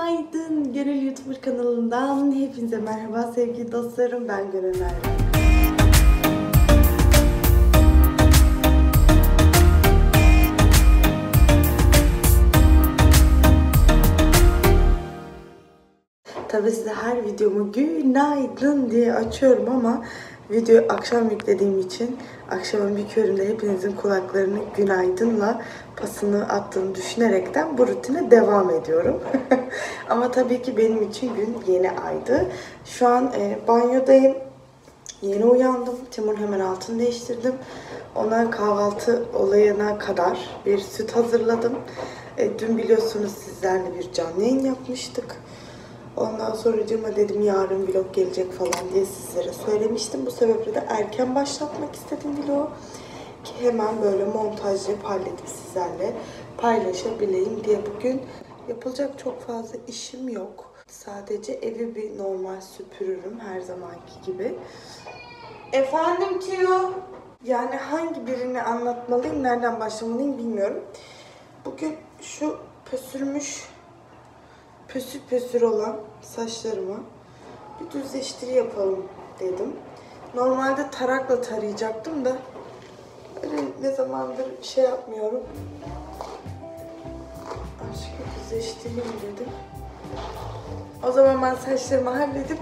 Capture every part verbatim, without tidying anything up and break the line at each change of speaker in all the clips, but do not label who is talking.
Günaydın Gönül YouTuber kanalından hepinize merhaba sevgili dostlarım, ben Gönül Merve. Tabii size her videomu günaydın diye açıyorum ama videoyu akşam yüklediğim için akşamın bir köründe hepinizin kulaklarını günaydınla pasını attığını düşünerekten bu rutine devam ediyorum. Ama tabii ki benim için gün yeni aydı. Şu an e, banyodayım. Yeni uyandım. Timur'un hemen altını değiştirdim. Ona kahvaltı olayına kadar bir süt hazırladım. E, dün biliyorsunuz sizlerle bir canlı yayın yapmıştık. Ondan sonra cıma dedim yarın vlog gelecek falan diye sizlere söylemiştim. Bu sebeple de erken başlatmak istedim vlogu. Ki hemen böyle montajlayıp halledip sizlerle paylaşabileyim diye. Bugün yapılacak çok fazla işim yok. Sadece evi bir normal süpürürüm her zamanki gibi. Efendim Tio? Yani hangi birini anlatmalıyım, nereden başlamalıyım bilmiyorum. Bugün şu pösürmüş, pösür pösür olan saçlarımı bir düzleştiri yapalım dedim. Normalde tarakla tarayacaktım da öyle ne zamandır bir şey yapmıyorum. Aşkım düzleştireyim dedim. O zaman ben saçlarımı halledip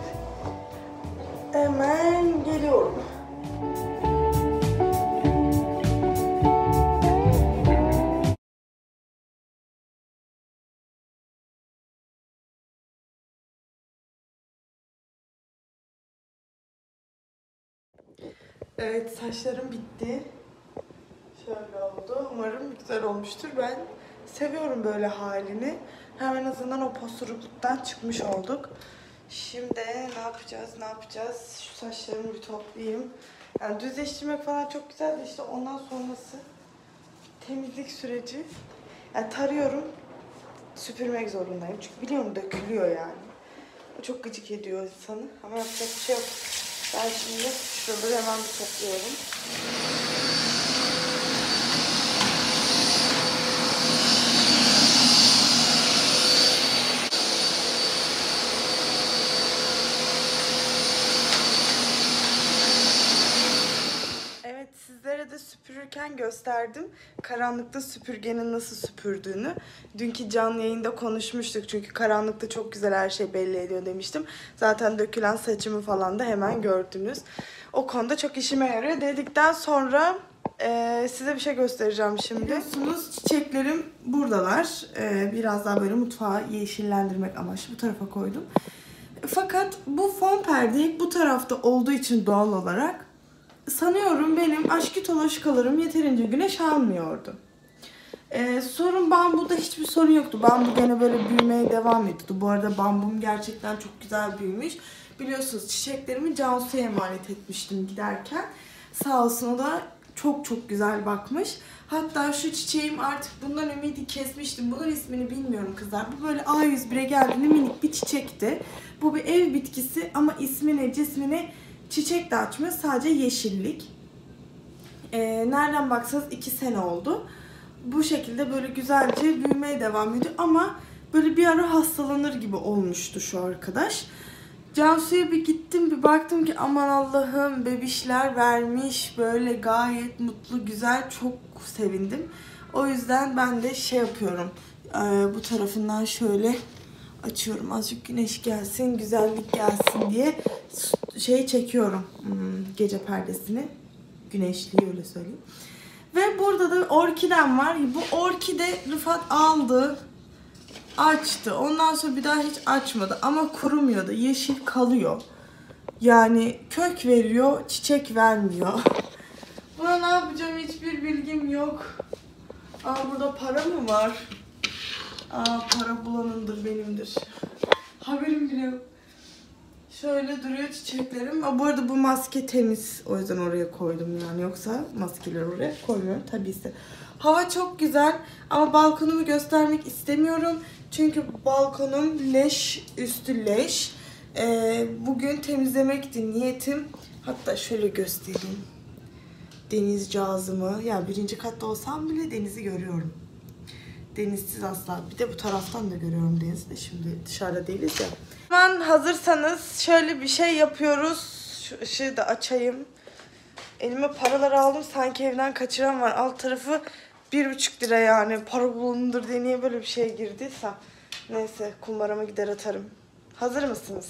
hemen geliyorum. Evet, saçlarım bitti. Şöyle oldu. Umarım güzel olmuştur. Ben seviyorum böyle halini. Hem en azından o posturukluktan çıkmış olduk. Şimdi ne yapacağız, ne yapacağız? Şu saçlarımı bir toplayayım. Yani düzleştirmek falan çok güzel de işte ondan sonrası temizlik süreci. Yani tarıyorum, süpürmek zorundayım. Çünkü biliyorum dökülüyor yani. O çok gıcık ediyor insanı. Ama yapacak bir şey yok. Ben şimdi şuraları hemen bir topluyorum. Evet, sizlere de süpürürken gösterdim. Karanlıkta süpürgenin nasıl süpürdüğünü. Dünkü canlı yayında konuşmuştuk. Çünkü karanlıkta çok güzel her şey belli ediyor demiştim. Zaten dökülen saçımı falan da hemen gördünüz. O konuda çok işime yarıyor dedikten sonra e, size bir şey göstereceğim şimdi. Biliyorsunuz çiçeklerim buradalar. E, biraz daha böyle mutfağı yeşillendirmek amaçlı bu tarafa koydum. Fakat bu fon perde hep bu tarafta olduğu için doğal olarak sanıyorum benim aşkitoloşkalarım yeterince güneş almıyordu. Ee, sorun bambuda hiçbir sorun yoktu. Bambu gene böyle büyümeye devam ediyordu. Bu arada bambum gerçekten çok güzel büyümüş. Biliyorsunuz çiçeklerimi Cansu'ya emanet etmiştim giderken. Sağ olsun o da çok çok güzel bakmış. Hatta şu çiçeğim artık bundan ümidi kesmiştim. Bunun ismini bilmiyorum kızlar. Bu böyle A yüz bire geldiğinde minik bir çiçekti. Bu bir ev bitkisi ama ismini, cismini çiçek de açmıyor. Sadece yeşillik. Ee, nereden baksanız iki sene oldu. Bu şekilde böyle güzelce büyümeye devam ediyor. Ama böyle bir ara hastalanır gibi olmuştu şu arkadaş. Cansu'ya bir gittim, bir baktım ki aman Allah'ım bebişler vermiş. Böyle gayet mutlu, güzel, çok sevindim. O yüzden ben de şey yapıyorum. Ee, bu tarafından şöyle açıyorum. Azıcık güneş gelsin, güzellik gelsin diye şey çekiyorum. Hmm, gece perdesini. Güneşli öyle söyleyeyim. Ve burada da orkidem var. Bu orkide Rıfat aldı. Açtı. Ondan sonra bir daha hiç açmadı. Ama kurumuyordu. Yeşil kalıyor. Yani kök veriyor, çiçek vermiyor. Buna ne yapacağım hiçbir bilgim yok. Aa, burada para mı var? Aa, para bulanındır benimdir. Haberim bile yok. Şöyle duruyor çiçeklerim. Aa, bu arada bu maske temiz. O yüzden oraya koydum yani. Yoksa maskeleri oraya koymuyorum tabii ise. Hava çok güzel ama balkonumu göstermek istemiyorum. Çünkü balkonum leş üstü leş. Ee, bugün temizlemekti niyetim. Hatta şöyle göstereyim. Deniz cazımı. Ya birinci katta olsam bile denizi görüyorum. Denizsiz asla. Bir de bu taraftan da görüyorum denizi de, şimdi dışarıda değiliz ya. Hemen hazırsanız şöyle bir şey yapıyoruz. Şu ışığı da açayım. Elime paralar aldım, sanki evden kaçıran var. Alt tarafı bir buçuk lira yani. Para bulundur diye niye böyle bir şey girdiyse. Neyse, kumbarama gider atarım. Hazır mısınız?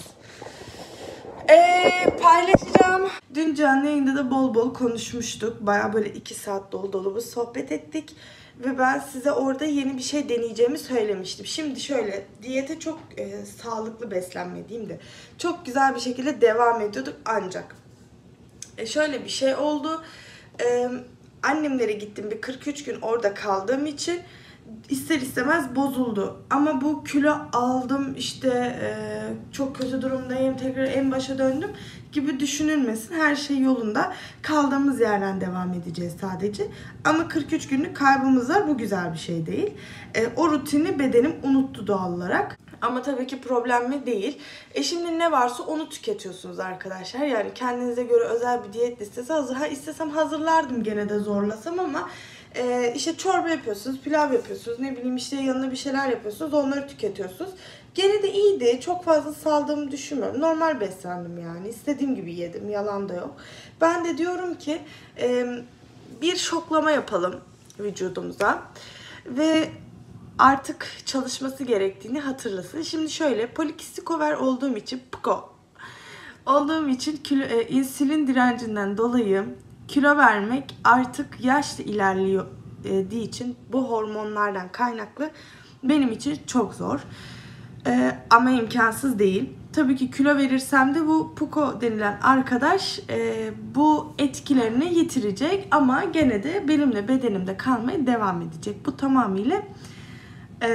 Ee, paylaşacağım. Dün canlı yayında da bol bol konuşmuştuk. Baya böyle iki saat dolu dolu bir sohbet ettik. Ve ben size orada yeni bir şey deneyeceğimi söylemiştim. Şimdi şöyle, diyete çok e, sağlıklı beslenme diyeyim de çok güzel bir şekilde devam ediyorduk ancak e, şöyle bir şey oldu. E, annemlere gittim, bir kırk üç gün orada kaldığım için ister istemez bozuldu. Ama bu kilo aldım işte e, çok kötü durumdayım, tekrar en başa döndüm gibi düşünülmesin. Her şey yolunda. Kaldığımız yerden devam edeceğiz sadece. Ama kırk üç günlük kaybımız var. Bu güzel bir şey değil. E, o rutini bedenim unuttu doğal olarak. Ama tabii ki problem mi değil. E şimdi ne varsa onu tüketiyorsunuz arkadaşlar. Yani kendinize göre özel bir diyet listesi hazır. Ha, istesem hazırlardım gene de zorlasam ama Ee, işte çorba yapıyorsunuz, pilav yapıyorsunuz, ne bileyim işte yanına bir şeyler yapıyorsunuz, onları tüketiyorsunuz. Gene de iyiydi, çok fazla saldığımı düşünmüyorum. Normal beslendim yani, istediğim gibi yedim, yalan da yok. Ben de diyorum ki e, bir şoklama yapalım vücudumuza ve artık çalışması gerektiğini hatırlasın. Şimdi şöyle, polikistik over olduğum için, P C O olduğum için kilo, e, insülin direncinden dolayı kilo vermek artık yaşla ilerliyor dediği için bu hormonlardan kaynaklı benim için çok zor. Ee, ama imkansız değil. Tabii ki kilo verirsem de bu P C O denilen arkadaş e, bu etkilerini yitirecek ama gene de benimle bedenimde kalmaya devam edecek. Bu tamamıyla e,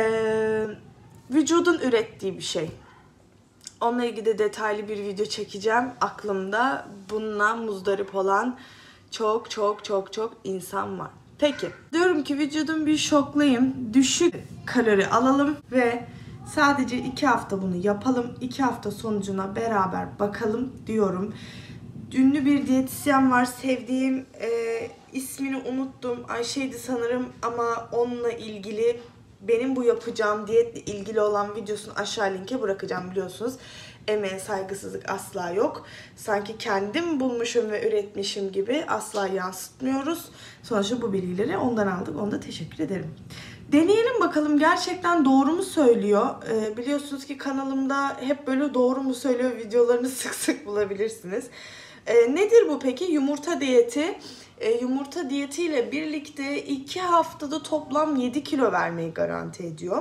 vücudun ürettiği bir şey. Onunla ilgili de detaylı bir video çekeceğim. Aklımda bununla muzdarip olan çok çok çok çok insan var. Peki, diyorum ki vücudum bir şoklayayım. Düşük kalori alalım ve sadece iki hafta bunu yapalım. iki hafta sonucuna beraber bakalım diyorum. Ünlü bir diyetisyen var, sevdiğim, e, ismini unuttum. Ayşe'ydi sanırım ama onunla ilgili, benim bu yapacağım diyetle ilgili olan videosunu aşağı linke bırakacağım, biliyorsunuz. Emeğe saygısızlık asla yok. Sanki kendim bulmuşum ve üretmişim gibi asla yansıtmıyoruz. Sonuçta bu bilgileri ondan aldık. Ona da teşekkür ederim. Deneyelim bakalım, gerçekten doğru mu söylüyor? Ee, biliyorsunuz ki kanalımda hep böyle doğru mu söylüyor videolarını sık sık bulabilirsiniz. Ee, nedir bu peki? Yumurta diyeti. Ee, yumurta diyetiyle birlikte iki haftada toplam yedi kilo vermeyi garanti ediyor.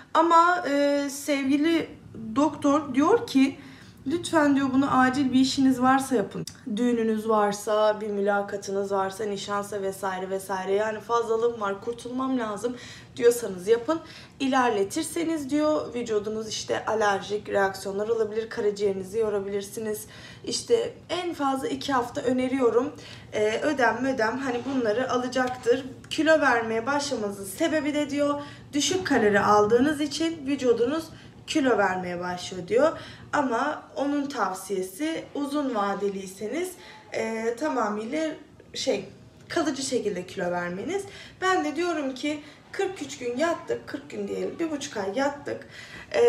Ama e, sevgili doktor diyor ki lütfen diyor, bunu acil bir işiniz varsa yapın. Düğününüz varsa, bir mülakatınız varsa, nişansa vesaire vesaire, yani fazlalığım var, kurtulmam lazım diyorsanız yapın. İlerletirseniz diyor vücudunuz işte alerjik reaksiyonlar olabilir, karaciğerinizi yorabilirsiniz. İşte en fazla iki hafta öneriyorum. Ee, ödem ödem hani bunları alacaktır. Kilo vermeye başlamanızın sebebi de diyor düşük kalori aldığınız için vücudunuz kilo vermeye başlıyor diyor. Ama onun tavsiyesi uzun vadeliyseniz e, tamamıyla şey kalıcı şekilde kilo vermeniz. Ben de diyorum ki kırk üç gün yattık, kırk gün diyelim, bir buçuk ay yattık. E,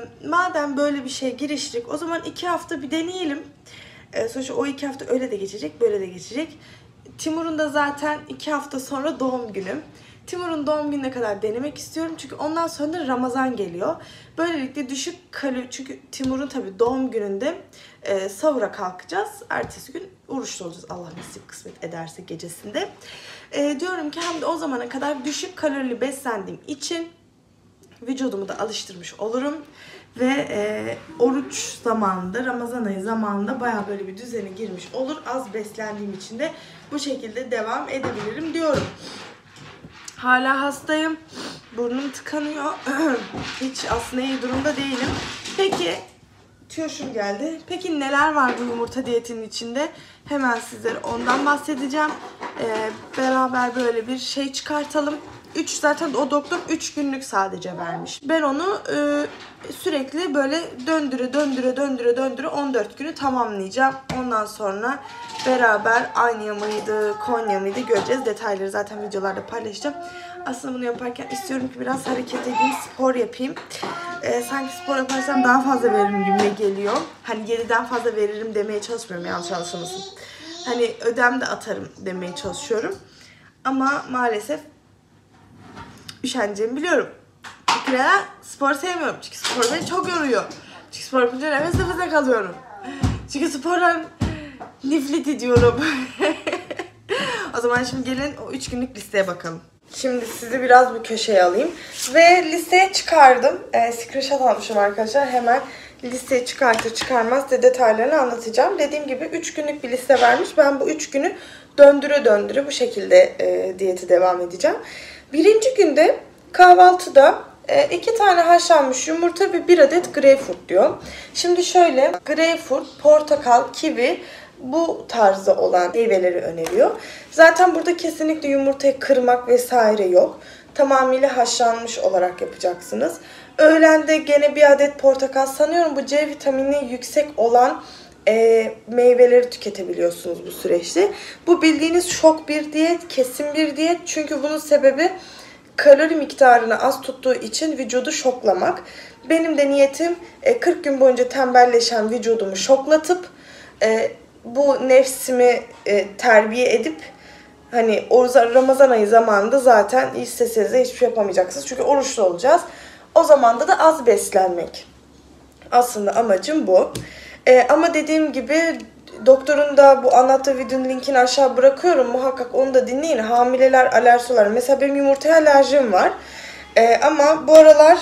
madem böyle bir şey giriştik, o zaman iki hafta bir deneyelim. E, sonuçta o iki hafta öyle de geçecek, böyle de geçecek. Timur'un da zaten iki hafta sonra doğum günü. Timur'un doğum gününe kadar denemek istiyorum. Çünkü ondan sonra da Ramazan geliyor. Böylelikle düşük kalori... Çünkü Timur'un tabii doğum gününde e, sahura kalkacağız. Ertesi gün oruçlu olacağız. Allah nasip kısmet ederse gecesinde. E, diyorum ki hem de o zamana kadar düşük kalorili beslendiğim için vücudumu da alıştırmış olurum. Ve e, oruç zamanında, Ramazan ayı zamanında bayağı böyle bir düzene girmiş olur. Az beslendiğim için de bu şekilde devam edebilirim diyorum. Hala hastayım. Burnum tıkanıyor. Hiç aslında iyi durumda değilim. Peki, tüyoşum geldi. Peki neler var bu yumurta diyetinin içinde? Hemen sizlere ondan bahsedeceğim. Ee, beraber böyle bir şey çıkartalım. üç zaten o doktor üç günlük sadece vermiş. Ben onu e, sürekli böyle döndüre döndüre döndüre döndüre on dört günü tamamlayacağım. Ondan sonra beraber Anya mıydı, Konya mıydı göreceğiz. Detayları zaten videolarda paylaşacağım. Aslında bunu yaparken istiyorum ki biraz hareket edeyim, spor yapayım. Ee, sanki spor yaparsam daha fazla veririm gibi geliyor. Hani yediden fazla veririm demeye çalışmıyorum, yanlış anlaşılmasın. Hani ödem de atarım demeye çalışıyorum. Ama maalesef üşeneceğimi biliyorum. Çünkü neden? Spor sevmiyorum. Çünkü spor beni çok yoruyor. Çünkü spor yapınca nefes nefese kalıyorum. Çünkü spordan nefret ediyorum. O zaman şimdi gelin o üç günlük listeye bakalım. Şimdi sizi biraz bu köşeye alayım. Ve listeye çıkardım. E, screenshot almışım arkadaşlar. Hemen listeye çıkartır çıkarmaz de detaylarını anlatacağım. Dediğim gibi üç günlük bir liste vermiş. Ben bu üç günü döndüre döndüre bu şekilde e, diyeti devam edeceğim. Birinci günde kahvaltıda e, iki tane haşlanmış yumurta ve bir adet greyfurt diyor. Şimdi şöyle, greyfurt, portakal, kivi, bu tarzda olan meyveleri öneriyor. Zaten burada kesinlikle yumurtayı kırmak vesaire yok. Tamamıyla haşlanmış olarak yapacaksınız. Öğlende gene bir adet portakal, sanıyorum bu C vitamini yüksek olan e, meyveleri tüketebiliyorsunuz bu süreçte. Bu bildiğiniz şok bir diyet, kesin bir diyet. Çünkü bunun sebebi kalori miktarını az tuttuğu için vücudu şoklamak. Benim de niyetim e, kırk gün boyunca tembelleşen vücudumu şoklatıp e, bu nefsimi e, terbiye edip hani o Ramazan ayı zamanında zaten isteseniz de hiçbir şey yapamayacaksınız. Çünkü oruçlu olacağız. O zamanda da az beslenmek. Aslında amacım bu. E, ama dediğim gibi doktorun da bu anlattığı videonun linkini aşağı bırakıyorum. Muhakkak onu da dinleyin. Hamileler, alerjisi olan. Mesela benim yumurtaya alerjim var. E, ama bu aralar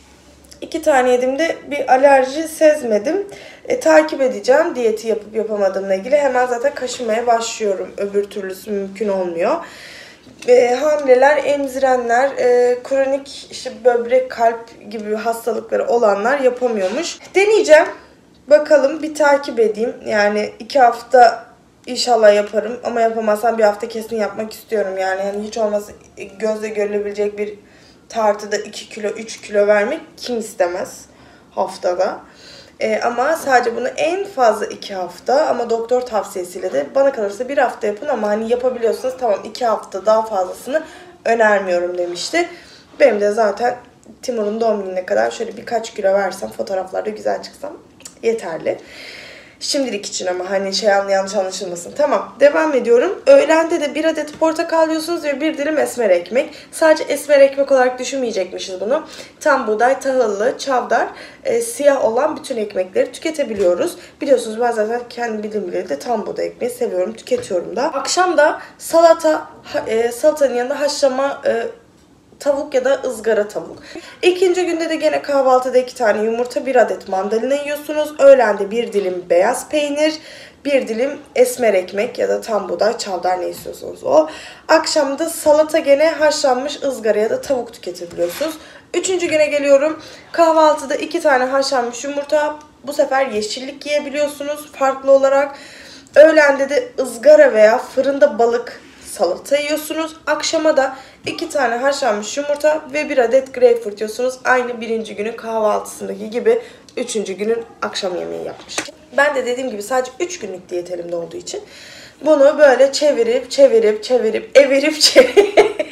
iki tane yediğimde bir alerji sezmedim. E, takip edeceğim diyeti yapıp yapamadığımla ilgili. Hemen zaten kaşımaya başlıyorum. Öbür türlüsü mümkün olmuyor. E, hamileler, emzirenler, e, kronik işte böbrek, kalp gibi hastalıkları olanlar yapamıyormuş. Deneyeceğim. Bakalım, bir takip edeyim. Yani iki hafta inşallah yaparım. Ama yapamazsam bir hafta kesin yapmak istiyorum. Yani hani hiç olmazsa gözle görülebilecek bir tartıda iki kilo, üç kilo vermek kim istemez haftada. Ee, ama sadece bunu en fazla iki hafta, ama doktor tavsiyesiyle de bana kalırsa bir hafta yapın, ama hani yapabiliyorsunuz tamam, iki hafta, daha fazlasını önermiyorum demişti. Benim de zaten Timur'un doğum gününe kadar şöyle birkaç kilo versem, fotoğraflarda güzel çıksam yeterli. Şimdilik için, ama hani şey yanlış anlaşılmasın. Tamam, devam ediyorum. Öğlende de bir adet portakal yiyorsunuz ve bir dilim esmer ekmek. Sadece esmer ekmek olarak düşünmeyecekmişiz bunu. Tam buğday, tahıllı, çavdar, e, siyah olan bütün ekmekleri tüketebiliyoruz. Biliyorsunuz ben zaten kendi bildiğim bileli de tam buğday ekmeği seviyorum, tüketiyorum da. Akşam da salata, e, salatanın yanında haşlama e, tavuk ya da ızgara tavuk. İkinci günde de gene kahvaltıda iki tane yumurta, bir adet mandalina yiyorsunuz. Öğlende bir dilim beyaz peynir, bir dilim esmer ekmek ya da tam buğday, çavdar, ne istiyorsanız o. Akşamda salata, gene haşlanmış ızgara ya da tavuk tüketebiliyorsunuz. Üçüncü güne geliyorum. Kahvaltıda iki tane haşlanmış yumurta. Bu sefer yeşillik yiyebiliyorsunuz farklı olarak. Öğlende de ızgara veya fırında balık salata yiyorsunuz. Akşama da iki tane haşlanmış yumurta ve bir adet greyfurt yiyorsunuz. Aynı birinci günün kahvaltısındaki gibi üçüncü günün akşam yemeği yapmış. Ben de dediğim gibi sadece üç günlük diyet elimde olduğu için bunu böyle çevirip çevirip çevirip evirip çevirip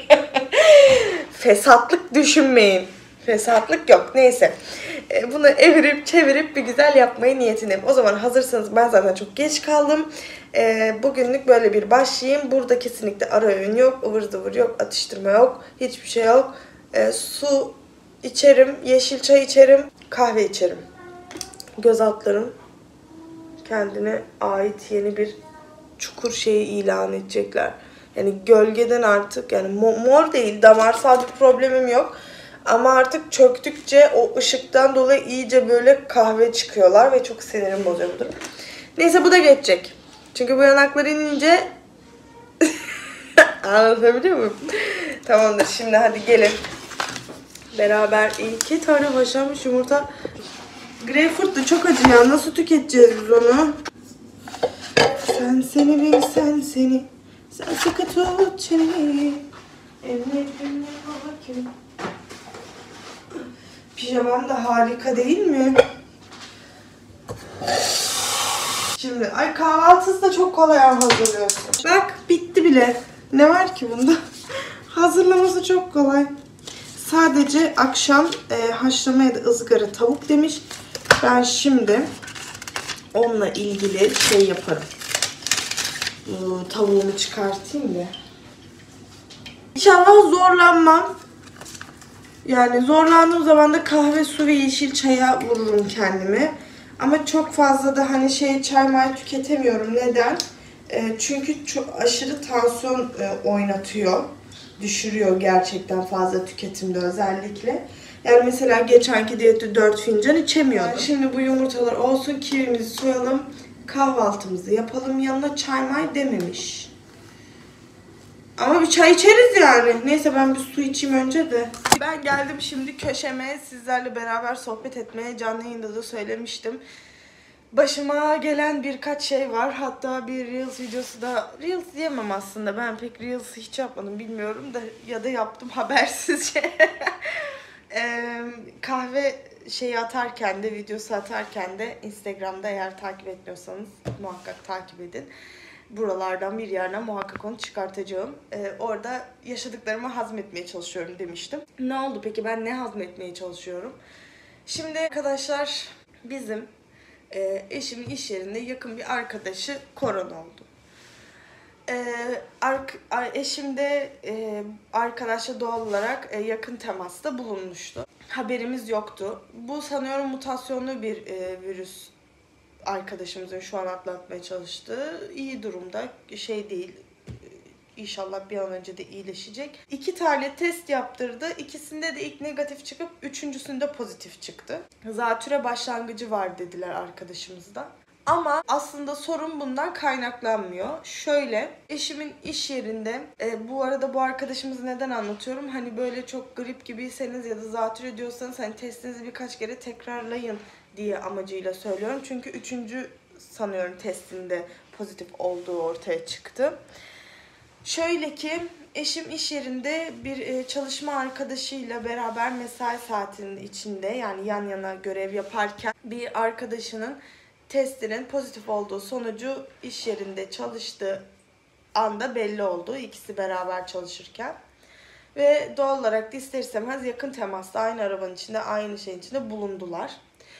fesatlık düşünmeyin. Fesatlık yok. Neyse. Bunu evirip çevirip bir güzel yapmaya niyetindeyim. O zaman hazırsanız, ben zaten çok geç kaldım. Bugünlük böyle bir başlayayım. Burada kesinlikle ara öğün yok. ıvır zıvır yok. Atıştırma yok. Hiçbir şey yok. Su içerim. Yeşil çay içerim. Kahve içerim. Göz altlarım kendine ait yeni bir çukur şeyi ilan edecekler. Yani gölgeden artık, yani mor değil, damarsal bir problemim yok. Ama artık çöktükçe o ışıktan dolayı iyice böyle kahve çıkıyorlar ve çok sinirim bozuyor bu durum. Neyse, bu da geçecek. Çünkü bu yanaklar inince anlatabiliyor muyum? Tamamdır, şimdi hadi gelin. Beraber iki tane haşlanmış yumurta. Greyfurt da çok acı ya. Nasıl tüketeceğiz biz onu? Sen seni bil, sen seni. Sen sıkı tut çeneni. Emretme hakim. Pijamam da harika değil mi? Şimdi ay kahvaltısı da çok kolay hazırlıyorsun. Bak bitti bile. Ne var ki bunda? Hazırlaması çok kolay. Sadece akşam e, haşlamaya da ızgara tavuk demiş. Ben şimdi onunla ilgili şey yaparım. Bu tavuğumu çıkartayım da. İnşallah zorlanmam. Yani zorlandığım zaman da kahve, su ve yeşil çaya vururum kendimi. Ama çok fazla da hani şey çay may tüketemiyorum. Neden? E, çünkü çok aşırı tansiyon e, oynatıyor. Düşürüyor gerçekten fazla tüketimde özellikle. Yani mesela geçenki diyette dört fincan içemiyordum. Yani şimdi bu yumurtalar olsun, kivimizi soyalım, kahvaltımızı yapalım, yanına çay may dememiş. Ama bir çay içeriz yani. Neyse ben bir su içeyim önce de. Ben geldim şimdi köşeme sizlerle beraber sohbet etmeye. Canlı yayında da söylemiştim. Başıma gelen birkaç şey var. Hatta bir Reels videosu da... Reels diyemem aslında. Ben pek Reels hiç yapmadım bilmiyorum da. Ya da yaptım habersizce. ee, kahve şeyi atarken de, videosu atarken de Instagram'da eğer takip etmiyorsanız muhakkak takip edin. Buralardan bir yerden muhakkak onu çıkartacağım. Ee, orada yaşadıklarımı hazmetmeye çalışıyorum demiştim. Ne oldu peki? Ben ne hazmetmeye çalışıyorum? Şimdi arkadaşlar bizim e, eşimin iş yerinde yakın bir arkadaşı korona oldu. Ee, ark, eşim de e, arkadaşla doğal olarak e, yakın temasta bulunmuştu. Haberimiz yoktu. Bu sanıyorum mutasyonlu bir e, virüs. Arkadaşımızın şu an atlatmaya çalıştığı iyi durumda, şey değil, İnşallah bir an önce de iyileşecek. İki tane test yaptırdı. İkisinde de ilk negatif çıkıp üçüncüsünde pozitif çıktı. Zatüre başlangıcı var dediler arkadaşımızda. Ama aslında sorun bundan kaynaklanmıyor. Şöyle, eşimin iş yerinde, e, bu arada bu arkadaşımızı neden anlatıyorum? Hani böyle çok grip gibiyseniz ya da zatüre diyorsanız hani testinizi birkaç kere tekrarlayın diye amacıyla söylüyorum. Çünkü üçüncü sanıyorum testinde pozitif olduğu ortaya çıktı. Şöyle ki eşim iş yerinde bir çalışma arkadaşıyla beraber mesai saatinin içinde, yani yan yana görev yaparken bir arkadaşının testinin pozitif olduğu sonucu iş yerinde çalıştığı anda belli oldu. İkisi beraber çalışırken. Ve doğal olarak da ister istemez yakın temasta aynı arabanın içinde, aynı şeyin içinde bulundular.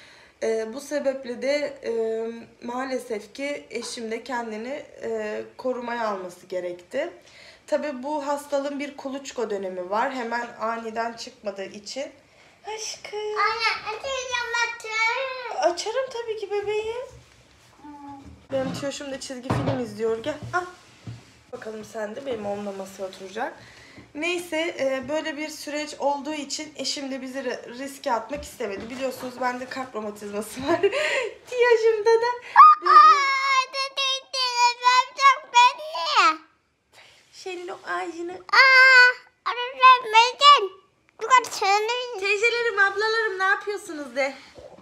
E, bu sebeple de e, maalesef ki eşim de kendini e, korumaya alması gerekti. Tabii bu hastalığın bir kuluçka dönemi var. Hemen aniden çıkmadığı için. Aşkım.
Anne açacağım açarım.
Açarım tabii ki bebeğim. Hmm. Benim çocuğum da çizgi film izliyor. Gel. Ah. Bakalım sen de benim onunla masaya oturacak. Neyse böyle bir süreç olduğu için eşim de bizi riske atmak istemedi. Biliyorsunuz bende kalp romatizması var. Tiyaşımda da. Senin o ağacını. Teyzelerim, ablalarım ne yapıyorsunuz de.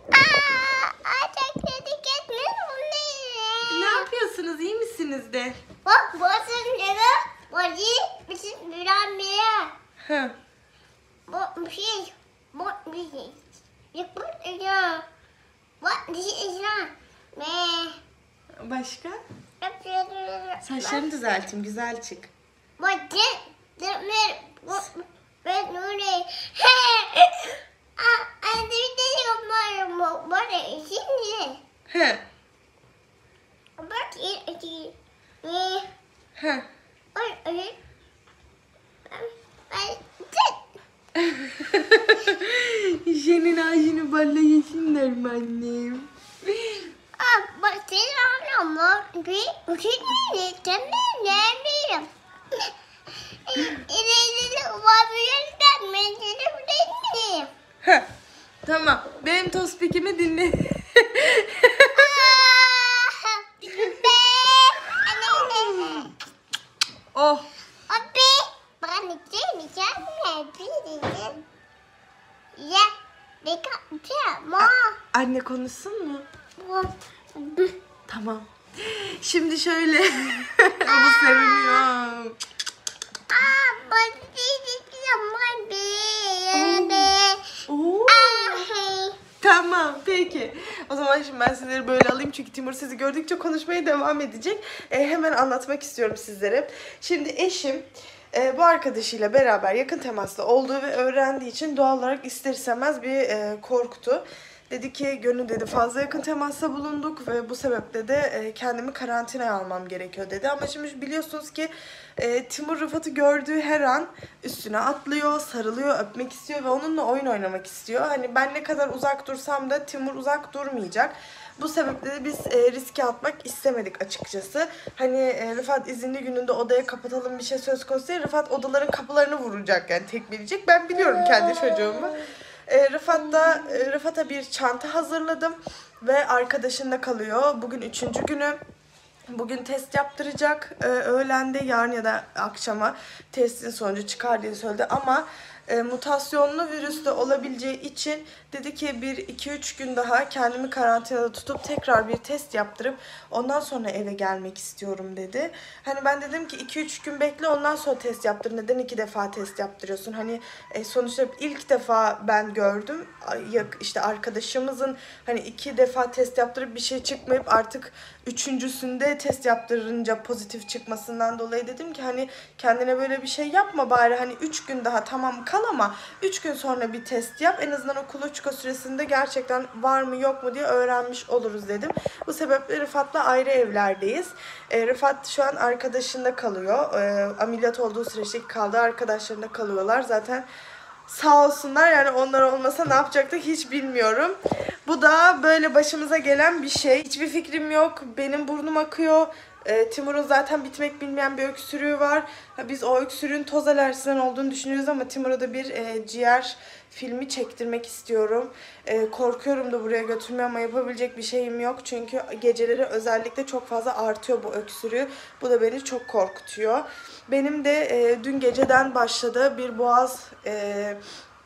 Ne yapıyorsunuz, iyi misiniz de.
Bak burası ne? Bacı bizim bir bir.
Hı.
Bu bir şey. Bu bir şey. Yapın ya. Bak bir şey ya. Ne?
Başka? Saçlarını düzelteyim, güzel çık.
Bacı. Demir. Ben öyle. Aa, anne de yapıyorum. Bana şimdi.
Hı.
Bak iyi. Ne?
Hı.
Ay ay.
Senin ağacını balla yesinler mi annem?
Aa, bak senin anlamı bir bir şey değil. Sen ne bileyim. İleride olabilirsen ben seni bileyim.
Heh. Tamam. Benim tospikimi dinle. Oh.
Abi, bana ne diyeceğim? Ne diyeceğim? Ya, bir kapatma.
Anne konuşsun mu? Tamam. Şimdi şöyle. Bu seviniyor.
Aa, bana diyeceğim abi.
Oo. Tamam peki. O zaman şimdi ben sizleri böyle alayım çünkü Timur sizi gördükçe konuşmaya devam edecek. E, hemen anlatmak istiyorum sizlere. Şimdi eşim e, bu arkadaşıyla beraber yakın temasta olduğu ve öğrendiği için doğal olarak ister istemez bir e, korktu. Dedi ki Gönül dedi fazla yakın temasta bulunduk ve bu sebeple de e, kendimi karantinaya almam gerekiyor dedi. Ama şimdi biliyorsunuz ki e, Timur Rıfat'ı gördüğü her an üstüne atlıyor, sarılıyor, öpmek istiyor ve onunla oyun oynamak istiyor. Hani ben ne kadar uzak dursam da Timur uzak durmayacak. Bu sebeple de biz e, riske atmak istemedik açıkçası. Hani e, Rıfat izinli gününde odaya kapatalım bir şey söz konusu değil. Rıfat odaların kapılarını vuracak yani tekmeleyecek. Ben biliyorum kendi çocuğumu. E, Rıfat'ta, e, Rıfat'a bir çanta hazırladım ve arkadaşında kalıyor. Bugün üçüncü günü. Bugün test yaptıracak. E, öğlende yarın ya da akşama testin sonucu çıkar diye söyledi ama e, mutasyonlu virüs de olabileceği için dedi ki bir iki üç gün daha kendimi karantinada tutup tekrar bir test yaptırıp ondan sonra eve gelmek istiyorum dedi. Hani ben dedim ki iki üç gün bekle ondan sonra test yaptır. Neden iki defa test yaptırıyorsun? Hani e, sonuçta ilk defa ben gördüm. İşte arkadaşımızın hani iki defa test yaptırıp bir şey çıkmayıp artık üçüncüsünde test yaptırınca pozitif çıkmasından dolayı dedim ki hani kendine böyle bir şey yapma bari hani üç gün daha tamam kal ama üç gün sonra bir test yap. En azından o kuluçka süresinde gerçekten var mı yok mu diye öğrenmiş oluruz dedim. Bu sebeple Rıfat'la ayrı evlerdeyiz. E, Rıfat şu an arkadaşında kalıyor. E, ameliyat olduğu süreçteki kaldığı arkadaşlarında kalıyorlar. Zaten sağ olsunlar yani onlar olmasa ne yapacaktık hiç bilmiyorum. Bu da böyle başımıza gelen bir şey. Hiçbir fikrim yok. Benim burnum akıyor. E, Timur'un zaten bitmek bilmeyen bir öksürüğü var. Ha, biz o öksürüğün toz alerjisinden olduğunu düşünüyoruz ama Timur'a da bir e, ciğer filmi çektirmek istiyorum. E, korkuyorum da buraya götürmeye ama yapabilecek bir şeyim yok. Çünkü geceleri özellikle çok fazla artıyor bu öksürüğü. Bu da beni çok korkutuyor. Benim de e, dün geceden başladı bir boğaz e,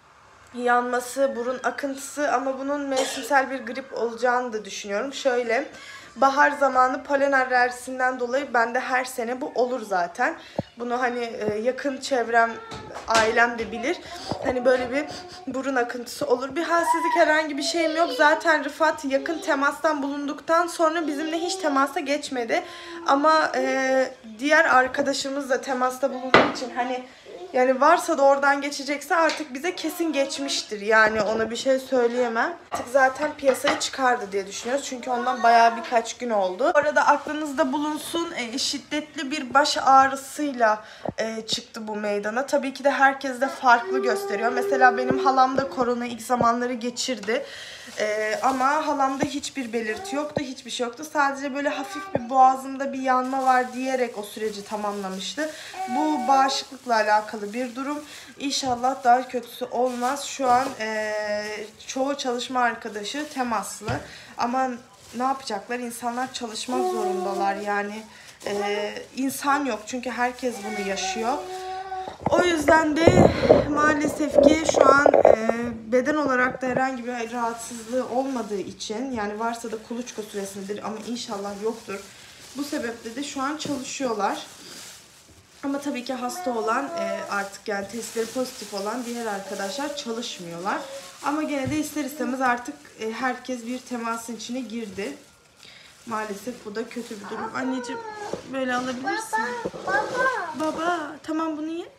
yanması, burun akıntısı ama bunun mevsimsel bir grip olacağını da düşünüyorum. Şöyle, bahar zamanı polen alerjisinden dolayı bende her sene bu olur zaten. Bunu hani yakın çevrem, ailem de bilir. Hani böyle bir burun akıntısı olur. Bir halsizlik herhangi bir şeyim yok. Zaten Rıfat yakın temastan bulunduktan sonra bizimle hiç temasa geçmedi. Ama e, diğer arkadaşımız da temasta bulunduğu için hani yani varsa da oradan geçecekse artık bize kesin geçmiştir. Yani ona bir şey söyleyemem. Artık zaten piyasaya çıkardı diye düşünüyoruz. Çünkü ondan bayağı birkaç gün oldu. Bu arada aklınızda bulunsun e, şiddetli bir baş ağrısıyla e, çıktı bu meydana. Tabii ki de herkes de farklı gösteriyor. Mesela benim halam da korona ilk zamanları geçirdi. E, ama halamda hiçbir belirti yoktu. Hiçbir şey yoktu. Sadece böyle hafif bir boğazımda bir yanma var diyerek o süreci tamamlamıştı. Bu bağışıklıkla alakalı bir durum. İnşallah daha kötüsü olmaz. Şu an e, çoğu çalışma arkadaşı temaslı. Ama ne yapacaklar? İnsanlar çalışmak zorundalar. Yani e, insan yok. Çünkü herkes bunu yaşıyor. O yüzden de maalesef ki şu an e, beden olarak da herhangi bir rahatsızlığı olmadığı için yani varsa da kuluçka süresindedir ama inşallah yoktur. Bu sebeple de şu an çalışıyorlar. Ama tabii ki hasta olan e, artık yani testleri pozitif olan diğer arkadaşlar çalışmıyorlar. Ama gene de ister istemez artık e, herkes bir temasın içine girdi. Maalesef bu da kötü bir durum. Anneciğim böyle alabilirsin.
Baba.
Baba tamam bunu ye.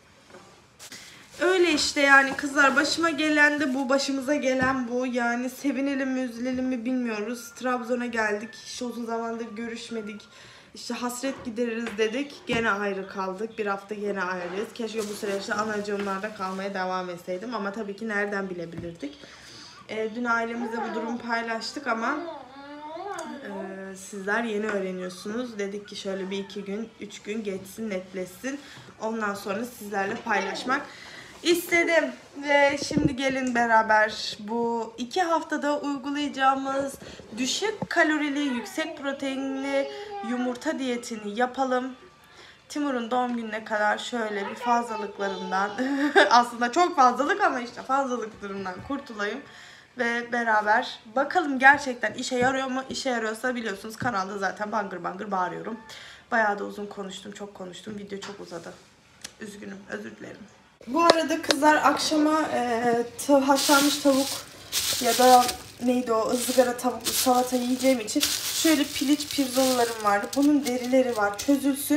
Öyle işte yani kızlar başıma gelen de bu, başımıza gelen bu. Yani sevinelim mi üzülelim mi bilmiyoruz. Trabzon'a geldik. İşte uzun zamandır görüşmedik. İşte hasret gideririz dedik. Gene ayrı kaldık. Bir hafta gene ayrıyız. Keşke bu süreçte anacığımlarda kalmaya devam etseydim. Ama tabii ki nereden bilebilirdik. E, dün ailemizle bu durumu paylaştık ama e, sizler yeni öğreniyorsunuz. Dedik ki şöyle bir iki gün, üç gün geçsin, netleşsin. Ondan sonra sizlerle paylaşmak istedim. Ve şimdi gelin beraber bu iki haftada uygulayacağımız düşük kalorili, yüksek proteinli yumurta diyetini yapalım. Timur'un doğum gününe kadar şöyle bir fazlalıklarından aslında çok fazlalık ama işte fazlalıklarından kurtulayım. Ve beraber bakalım gerçekten işe yarıyor mu? İşe yarıyorsa biliyorsunuz kanalda zaten bangır bangır bağırıyorum. Bayağı da uzun konuştum, çok konuştum. Video çok uzadı. Üzgünüm, özür dilerim. Bu arada kızlar akşama e, haşlanmış tavuk ya da neydi o ızgara tavuklu salata yiyeceğim için şöyle piliç pirzolalarım vardı. Bunun derileri var. Çözülsün.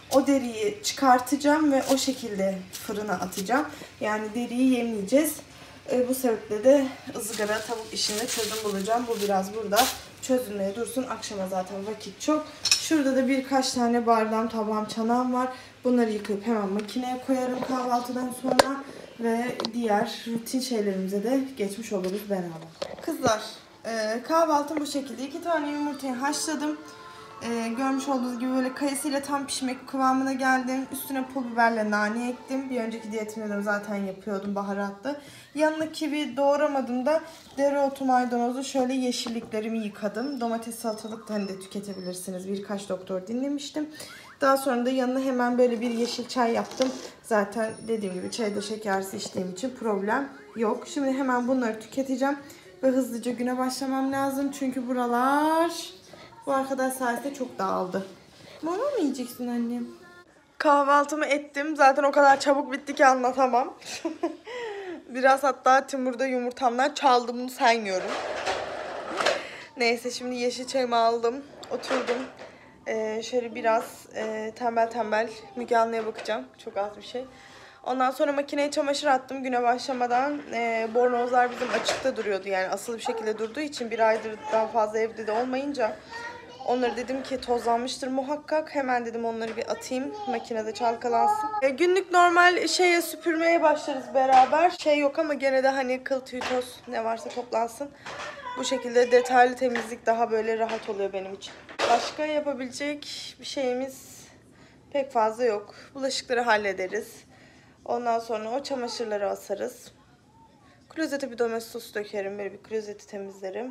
O deriyi çıkartacağım ve o şekilde fırına atacağım. Yani deriyi yemeyeceğiz. E, bu sebeple de ızgara tavuk işine çözüm bulacağım. Bu biraz burada çözülmeye dursun. Akşama zaten vakit çok. Şurada da birkaç tane bardağım, tabağım, çanağım var. Bunları yıkayıp hemen makineye koyarım kahvaltıdan sonra. Ve diğer rutin şeylerimize de geçmiş oluruz beraber. Kızlar, e, kahvaltım bu şekilde. İki tane yumurtayı haşladım. Ee, görmüş olduğunuz gibi böyle kayısıyla tam pişmek kıvamına geldim. Üstüne pul biberle nane ektim. Bir önceki diyetimde de zaten yapıyordum baharatlı. Yanına kivi doğramadım da dereotu, maydanozu, şöyle yeşilliklerimi yıkadım. Domates, salatalık da hani de tüketebilirsiniz. Birkaç doktor dinlemiştim. Daha sonra da yanına hemen böyle bir yeşil çay yaptım. Zaten dediğim gibi çayda şekersiz içtiğim için problem yok. Şimdi hemen bunları tüketeceğim. Ve hızlıca güne başlamam lazım. Çünkü buralar... Bu arkadaş sayesinde çok dağıldı. Mama mı yiyeceksin annem? Kahvaltımı ettim. Zaten o kadar çabuk bitti ki anlatamam. Biraz hatta Timur'da yumurtamdan çaldım, bunu saymıyorum. Neyse şimdi yeşil çayımı aldım. Oturdum. Ee, şöyle biraz e, tembel tembel Müge Anlı'ya bakacağım. Çok az bir şey. Ondan sonra makineye çamaşır attım güne başlamadan. E, bornozlar bizim açıkta duruyordu, yani asılı bir şekilde durduğu için bir aydır daha fazla evde de olmayınca onları dedim ki tozlanmıştır muhakkak. Hemen dedim onları bir atayım makinede çalkalansın. E, günlük normal şeye süpürmeye başlarız beraber. Şey yok ama gene de hani kıl tüy toz ne varsa toplansın. Bu şekilde detaylı temizlik daha böyle rahat oluyor benim için. Başka yapabilecek bir şeyimiz pek fazla yok. Bulaşıkları hallederiz. Ondan sonra o çamaşırları asarız. Klozete bir domestos dökerim. Böyle bir klozeti temizlerim.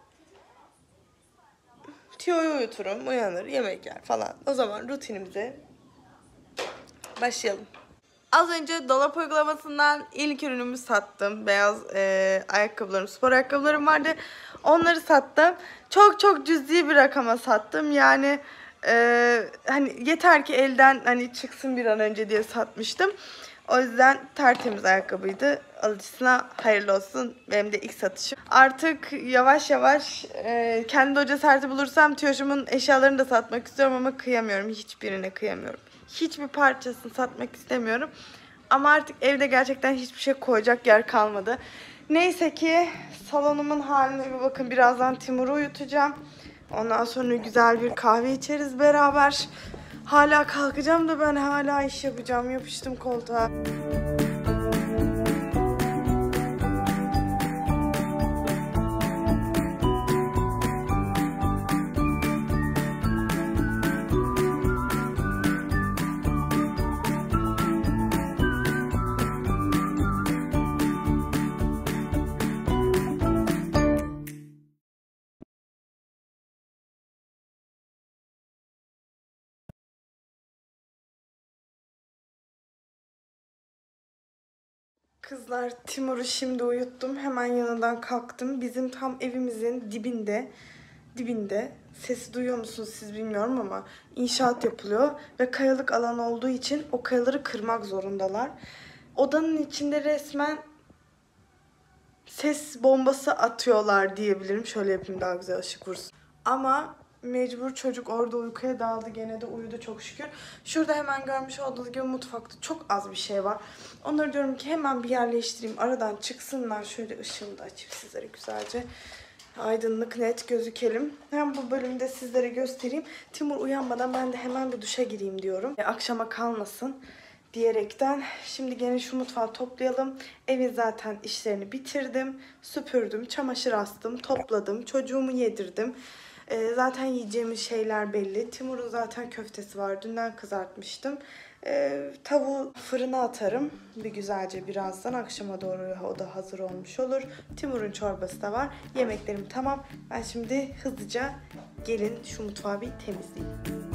Tiyo'yu uyuturum. Uyanır. Yemek yer falan. O zaman rutinimize başlayalım. Az önce dolap uygulamasından ilk ürünümü sattım. Beyaz e, ayakkabılarım, spor ayakkabılarım vardı. Onları sattım. Çok çok cüzi bir rakama sattım. Yani e, hani yeter ki elden hani çıksın bir an önce diye satmıştım. O yüzden tertemiz ayakkabıydı. Alıcısına hayırlı olsun. Benim de ilk satışım. Artık yavaş yavaş e, kendi o cesareti bulursam Tiyoş'umun eşyalarını da satmak istiyorum ama kıyamıyorum. Hiçbirine kıyamıyorum. Hiçbir parçasını satmak istemiyorum. Ama artık evde gerçekten hiçbir şey koyacak yer kalmadı. Neyse ki salonumun haline bir bakın. Birazdan Timur'u uyutacağım. Ondan sonra güzel bir kahve içeriz beraber. Hala kalkacağım da ben hala iş yapacağım. Yapıştım koltuğa. Kızlar, Timur'u şimdi uyuttum. Hemen yanından kalktım. Bizim tam evimizin dibinde, dibinde, sesi duyuyor musunuz siz bilmiyorum ama inşaat yapılıyor. Ve kayalık alan olduğu için o kayaları kırmak zorundalar. Odanın içinde resmen ses bombası atıyorlar diyebilirim. Şöyle yapayım daha güzel ışık vursun. Ama mecbur çocuk orada uykuya daldı. Gene de uyudu çok şükür. Şurada hemen görmüş olduğunuz gibi mutfakta çok az bir şey var. Onları diyorum ki hemen bir yerleştireyim. Aradan çıksınlar. Şöyle ışığımı da açayım sizlere güzelce. Aydınlık net gözükelim. Hem bu bölümde sizlere göstereyim. Timur uyanmadan ben de hemen bir duşa gireyim diyorum. E, akşama kalmasın diyerekten. Şimdi gene şu mutfağı toplayalım. Evin zaten işlerini bitirdim. Süpürdüm, çamaşır astım, topladım. Çocuğumu yedirdim. Ee, zaten yiyeceğimiz şeyler belli. Timur'un zaten köftesi var. Dünden kızartmıştım. Ee, tavuğu fırına atarım. Bir güzelce birazdan. Akşama doğru o da hazır olmuş olur. Timur'un çorbası da var. Yemeklerim tamam. Ben şimdi hızlıca gelin şu mutfağı bir temizleyeyim.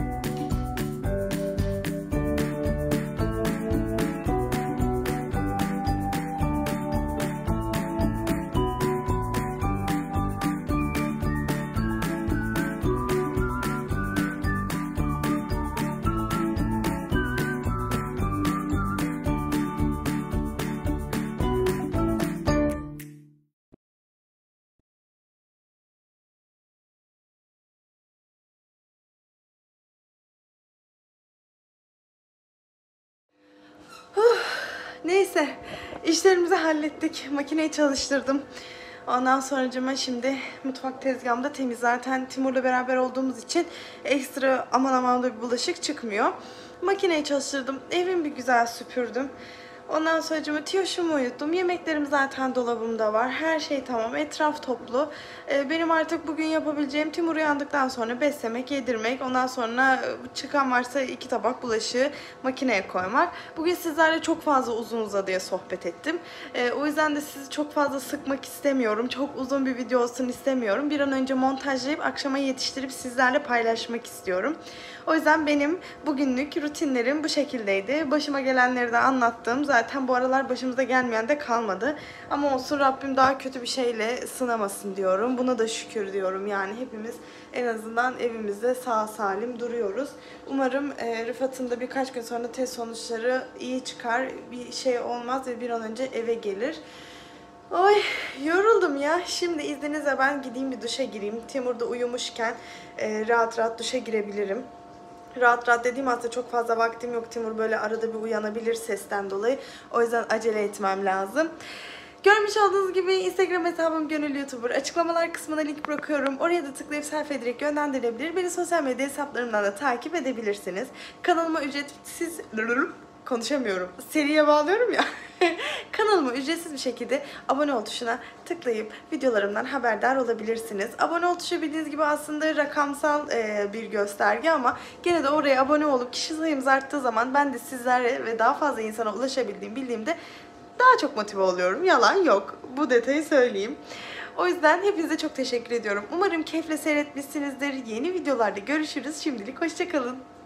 Neyse, işlerimizi hallettik. Makineyi çalıştırdım. Ondan sonracıma şimdi mutfak tezgahımda temiz. Zaten Timur'la beraber olduğumuz için ekstra aman aman da bir bulaşık çıkmıyor. Makineyi çalıştırdım. Evimi bir güzel süpürdüm. Ondan sonra Tiyoş'umu uyuttum. Yemeklerim zaten dolabımda var. Her şey tamam. Etraf toplu. Ee, benim artık bugün yapabileceğim Timur uyandıktan sonra beslemek, yedirmek. Ondan sonra çıkan varsa iki tabak bulaşığı makineye koymak. Bugün sizlerle çok fazla uzun uzadıya sohbet ettim. Ee, o yüzden de sizi çok fazla sıkmak istemiyorum. Çok uzun bir video olsun istemiyorum. Bir an önce montajlayıp akşama yetiştirip sizlerle paylaşmak istiyorum. O yüzden benim bugünlük rutinlerim bu şekildeydi. Başıma gelenleri de anlattım. Zaten bu aralar başımıza gelmeyen de kalmadı. Ama olsun, Rabbim daha kötü bir şeyle sınamasın diyorum. Buna da şükür diyorum. Yani hepimiz en azından evimizde sağ salim duruyoruz. Umarım e, Rıfat'ın da birkaç gün sonra test sonuçları iyi çıkar. Bir şey olmaz ve bir an önce eve gelir. Oy, yoruldum ya. Şimdi izninizle ben gideyim bir duşa gireyim. Timur da uyumuşken e, rahat rahat duşa girebilirim. Rahat rahat dediğim aslında çok fazla vaktim yok. Timur böyle arada bir uyanabilir sesten dolayı. O yüzden acele etmem lazım. Görmüş olduğunuz gibi Instagram hesabım Gönül YouTuber. Açıklamalar kısmına link bırakıyorum. Oraya da tıklayıp sayfaya direkt yönlendirilebilir. Beni sosyal medya hesaplarımdan da takip edebilirsiniz. Kanalıma ücretsiz... Konuşamıyorum. Seriye bağlıyorum ya. Kanalıma ücretsiz bir şekilde abone ol tuşuna tıklayıp videolarımdan haberdar olabilirsiniz. Abone ol tuşu bildiğiniz gibi aslında rakamsal e, bir gösterge ama gene de oraya abone olup kişi sayımız arttığı zaman ben de sizlere ve daha fazla insana ulaşabildiğim bildiğimde daha çok motive oluyorum. Yalan yok. Bu detayı söyleyeyim. O yüzden hepinize çok teşekkür ediyorum. Umarım keyifle seyretmişsinizdir. Yeni videolarda görüşürüz. Şimdilik hoşça kalın.